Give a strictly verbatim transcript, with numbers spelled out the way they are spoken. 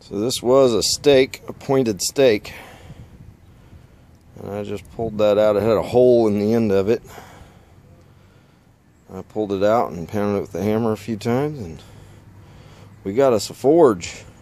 So this was a stake, a pointed stake, and I just pulled that out. It had a hole in the end of it. I pulled it out and pounded it with the hammer a few times, and we got us a forge.